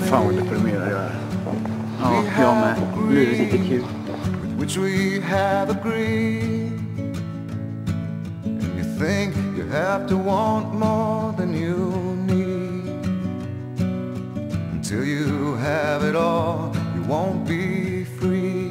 Fan vad deprimerad jag är. Ja, jag med. Livet är inte kul. Which we have agreed, and you think you have to want more than you need. Until you have it all, you won't be free.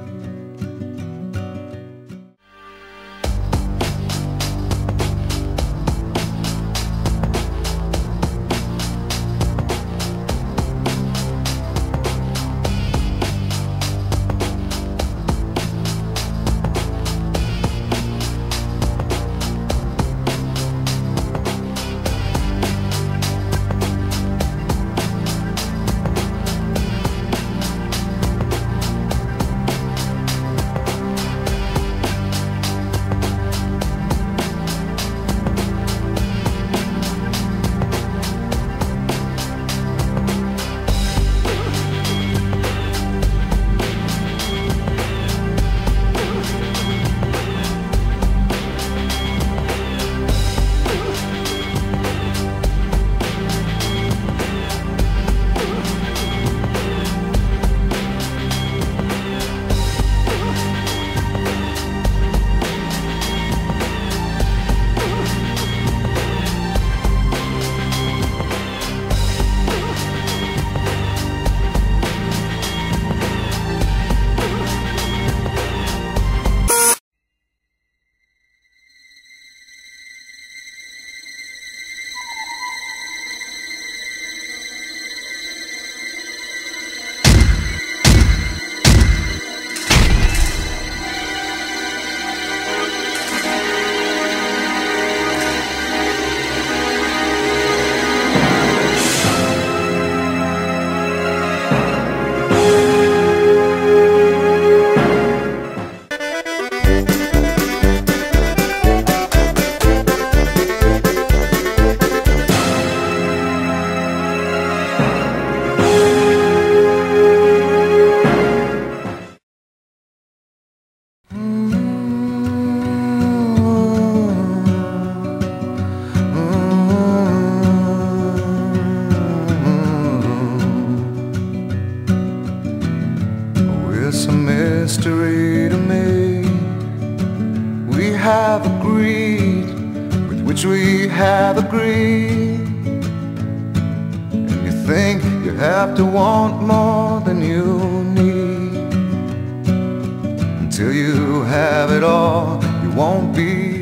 It's a mystery to me. We have agreed with which we have agreed, and you think you have to want more than you need. Until you have it all, you won't be